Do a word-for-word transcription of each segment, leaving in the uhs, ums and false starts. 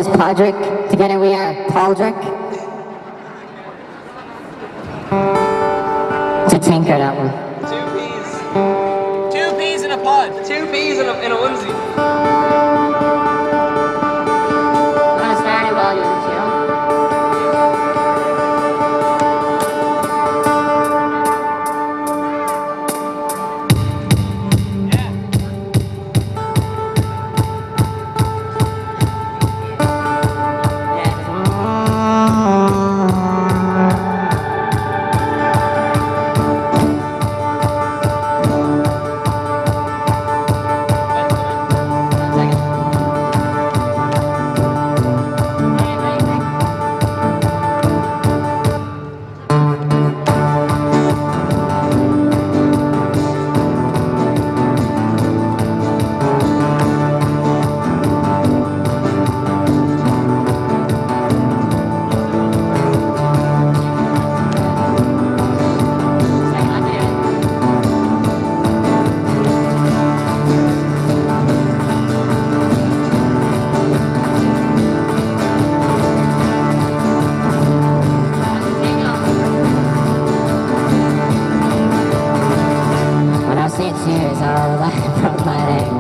is Podrick. Together we are Pauldrick. It's a tinker, that one. Two peas. Two peas in a pod. Two peas in a, in a onesie. I'm gonna start it while you're Cheers, all that from my leg.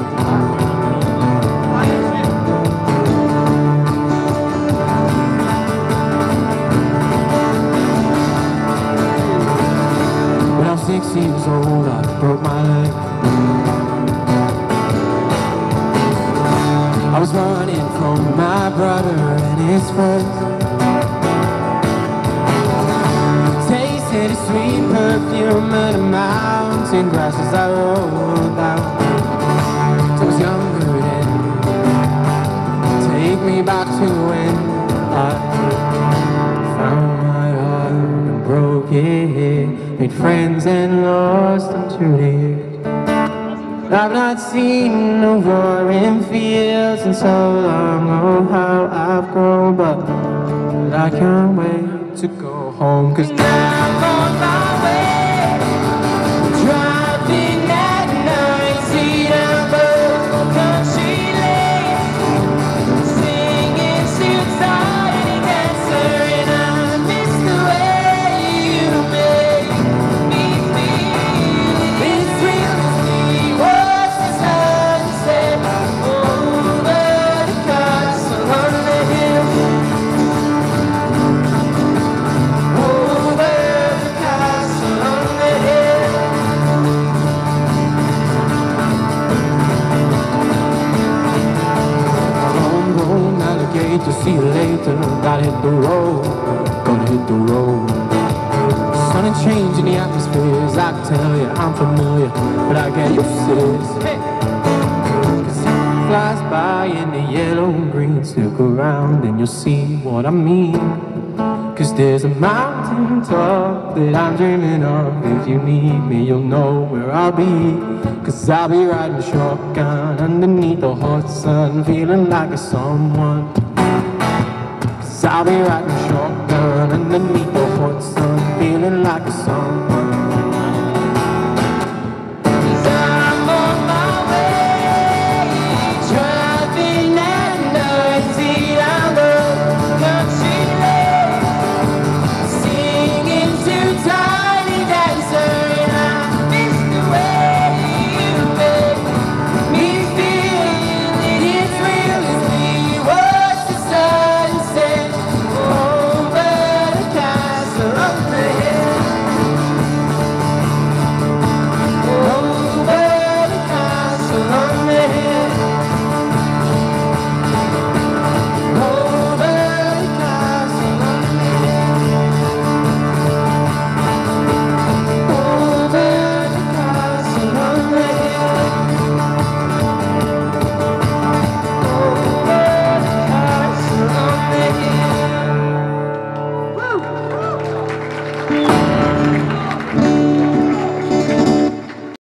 When I was six years old, I broke my leg. I was running from my brother and his friends, tasting the sweet perfume of the mountain grass as I rolled down. I was younger then. Take me back to when I found my heart and broke it, made friends and lost them to the years. I've not seen no roaring fields in so long. Oh, how I've grown, but I can't wait to go home, 'cause now I'm on my way, driving at nineteen down Bow Country Lane, singing too tired to answer, and I miss the way you make me feel. It thrills me, watch the sunset over the castle on the hill. To see you later, gotta hit the road, gonna hit the road. Sun and change in the atmospheres, I can tell you I'm familiar, but I get used to this. Hey. 'Cause it flies by in the yellow and green, stick around and you'll see what I mean. 'Cause there's a mountain top that I'm dreaming of. If you need me, you'll know where I'll be. 'Cause I'll be riding shotgun underneath the hot sun, feeling like a someone. I'll be riding shotgun underneath the hot sun, feeling like a song.